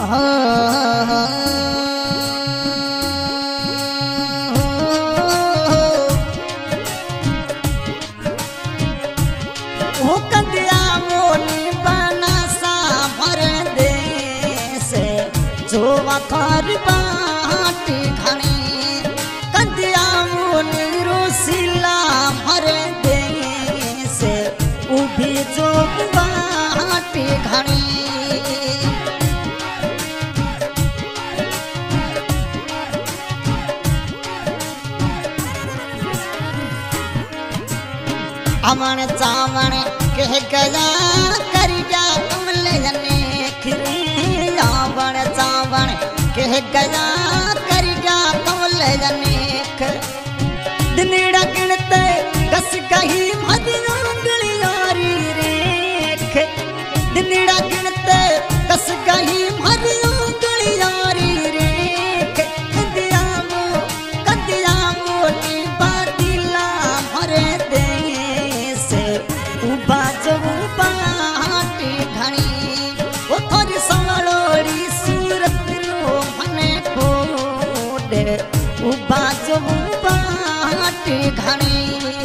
वो कंदिया मोनी बना सा भर दे से जो वखार बाटी घनी कंदिया मोनी रोसिला भर दे से उभी जो बाटी घनी अमन चावण कह गया कर गया कमले जने खिरे चावण चावण कह गया कर गया कमले जने दिनेड़ा गिनते दस कही मदिना गलियारी रेख दिनेड़ा गिनते दस कही मदिना गलियारी रेख कंदिया मोनी बातिला भरे दे बाटी घनी वो थोड़ी संवलोड़ी सूरत रो मने खोडे बाजो बाटी घनी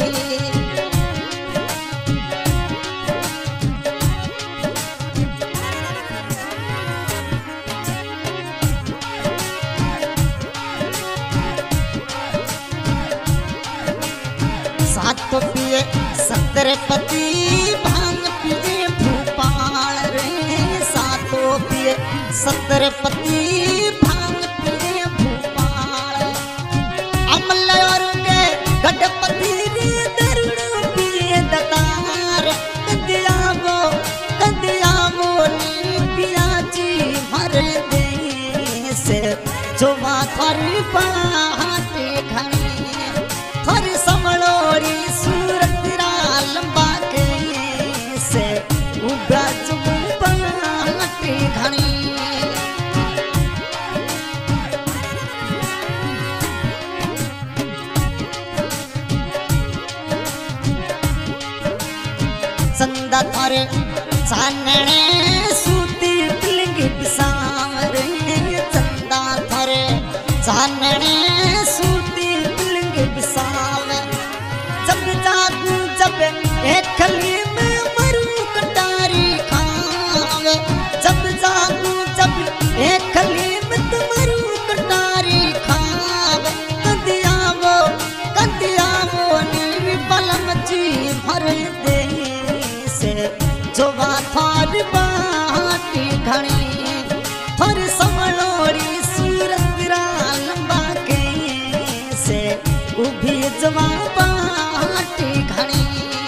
सात तो पिए 70 पति भांग पिए भूपाल रे सातों पिए 70 पति भांग पिए भूपाल अमल और के गणपति रे दरुण पिए दतार कंदिया मोनी पियाची भर दे से जो माथारी बाटी घनी थोड़ी समलोड़ी सूरत लंबा के से उगा बाटी घनी चंदा थारे चानने सूती पिलंग बिसावरे चंदा थारे चानने सूती पिलंग बिसावे जब जागू जब एक खली में मरू कटारी खावे जब जागू जब एक खली में मरू कटारी खावे कंदिया मोनी पलम जी भर दे से जो थार बाटी घनी थोड़ी समलोड़ी सूरत लंबा के से उभी जवा बाटी घनी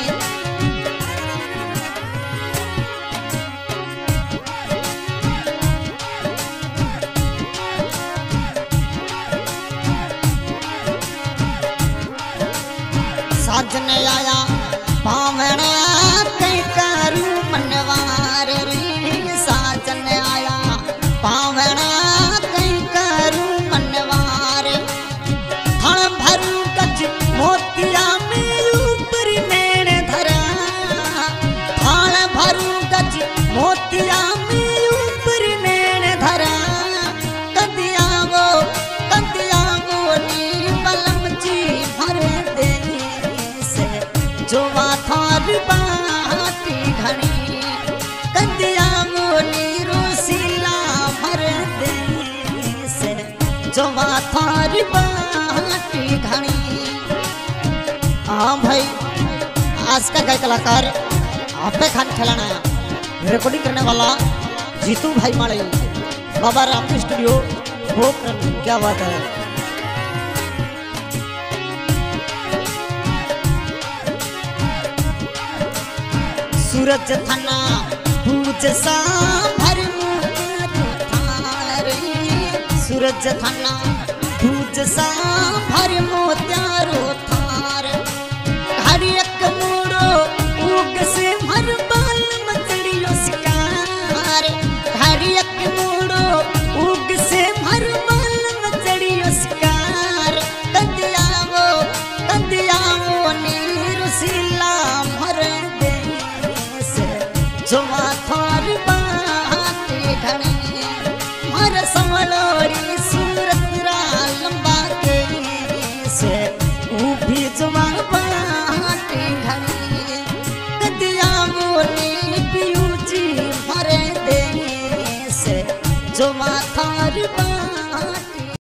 साजन आया पावण कई करू मनवार रे साजन आया पावण कई करू मनवार थण भरू गज मोतिया में ऊपर नैन धरा थण भरू गज मोतिया में ऊपर नैन धरा कंदिया मोनी बलम जी भर दे जो थार बाटी घनी कंदिया मोनी रोसिला भर दे से जो थार बाटी घनी। हाँ भाई, आज का गाय कलाकार आपे खान खिलाना रिकॉर्डिंग करने वाला जीतू भाई माड़ी बाबा राम स्टूडियो पोखरण। क्या बात है। सूरज थाना भूज सा भर थारे सूरज थाना भूज सा भर मोत्यारो थार हरियक मूड़ो उग से भर बाल मचड़ियो शिकार हरियक मूड़ो उग से भर बाल मचड़ियो शिकार कंदिया नीर सिला भर जो थार बाटी घनी घड़ी घड़ी कदिया बोली पियूजी भरे देश जो माथार